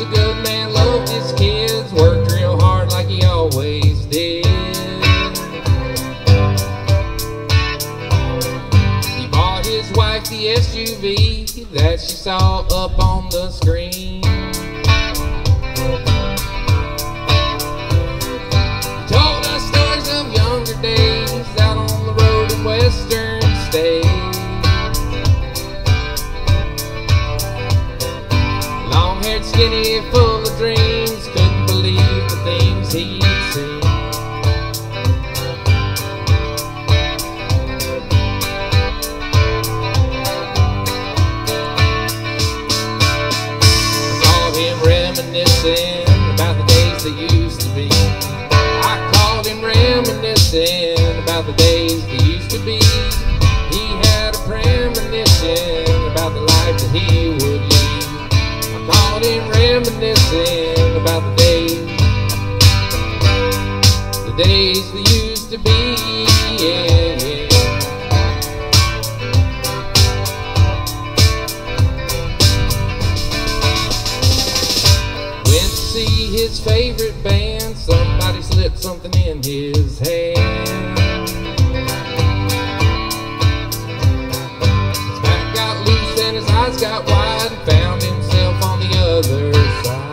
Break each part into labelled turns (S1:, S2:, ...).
S1: a good man, loved his kids, worked real hard like he always did. He bought his wife the SUV that she saw up on the screen. He told us stories of younger days out on the road in western states. Long-haired, skinny, full of dreams, couldn't believe the things he'd seen. I called him reminiscing about the days that used to be. I called him reminiscing about the days that used to be. He had a premonition about the life that he would lead. Called him reminiscing about the days that used to be, yeah, yeah. Went to see his favorite band, somebody slipped something in his hand. His back got loose and his eyes got wide, and found himself on the other side.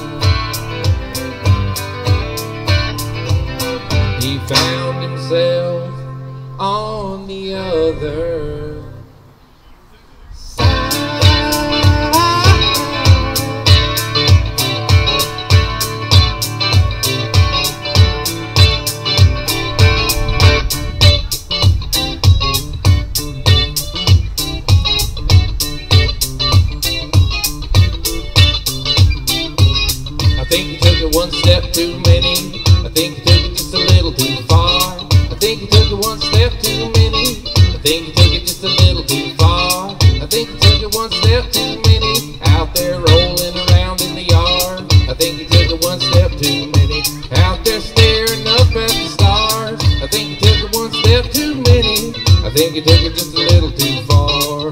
S1: He found himself on the other side. I think he took it one step too many. I think he took it just a little too far. I think he took it one step too many. I think he took it just a little too far. I think he took it one step too many. Out there rolling around in the yard. I think he took it one step too many. Out there staring up at the stars. I think he took it one step too many. I think he took it just a little too far.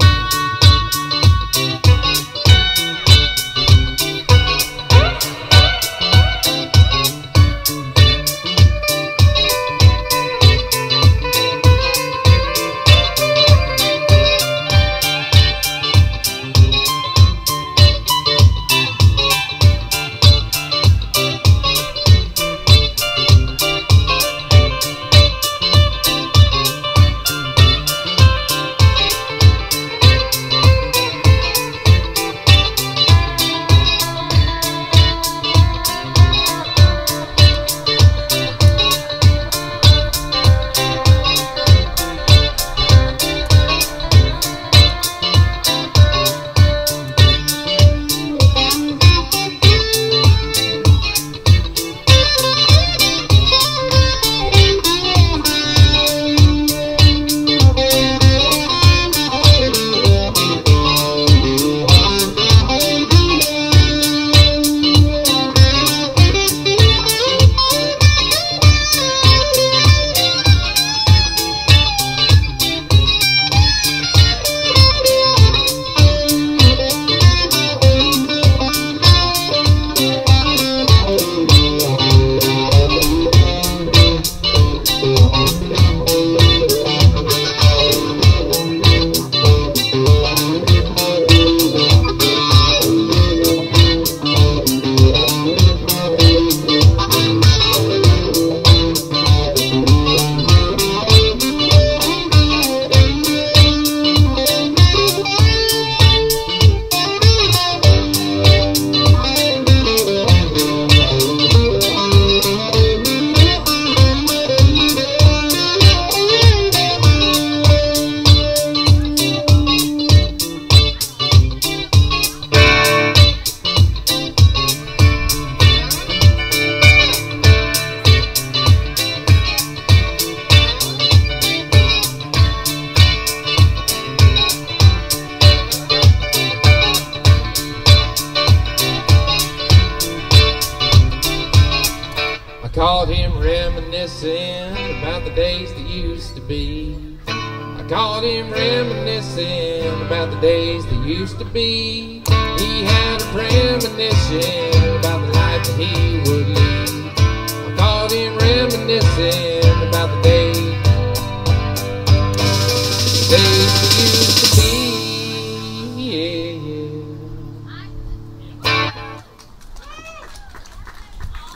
S1: caught him reminiscing about the days that used to be. I caught him reminiscing about the days that used to be. He had a premonition listen.